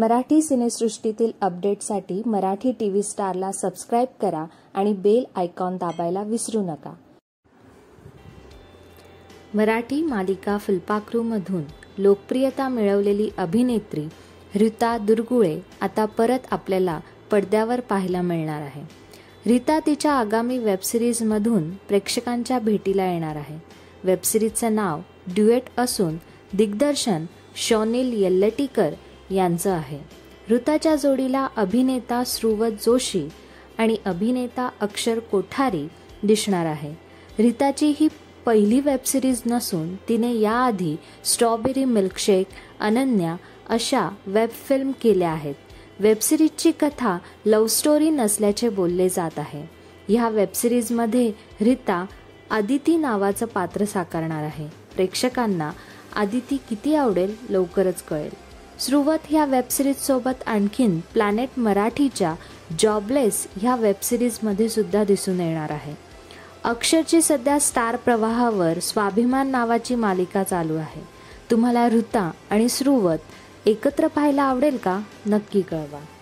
मराठी सिनेसृष्टीतील अपडेटसाठी Marathi TV स्टारला subscribe करा आणि बेल आयकॉन दाबायला विसरू नका. मराठी मालिका फुलपाखरूमधून लोकप्रियता मिळवलेली अभिनेत्री रीता दुर्गुळे आता परत आपल्याला पडद्यावर पाहायला मिळणार आहे. रीता तिच्या आगामी वेबसिरीजमधून प्रेक्षकांच्या भेटीला येणार आहे. वेबसिरीजचं नाव ड्युएट असून दिग्दर्शन शॉनिल येल्लेटीकर यांचं आहे. ऋताच्या जोडीला अभिनेता श्रुवत जोशी आणि अभिनेता अक्षर कोठारी दिसणार आहे. रीताची ही पहिली वेबसिरीज नसून तिने याआधी स्ट्रॉबेरी मिल्कशेक, अनन्या अशा वेब फिल्म केल्या आहेत. वेबसिरीजची कथा लव्ह स्टोरी नसल्याचे बोलले जात आहे. ह्या वेबसिरीजमध्ये रीता आदिती नावाचं पात्र साकारणार आहे. प्रेक्षकांना आदिती किती आवडेल लवकरच कळेल. श्रुवत ह्या वेबसिरीजसोबत आणखीन प्लॅनेट मराठीच्या जॉबलेस ह्या वेबसिरीजमध्ये सुद्धा दिसून येणार आहे. अक्षरची सध्या स्टार प्रवाहावर स्वाभिमान नावाची मालिका चालू आहे. तुम्हाला ऋता आणि श्रुवत एकत्र पाहायला आवडेल का? नक्की कळवा.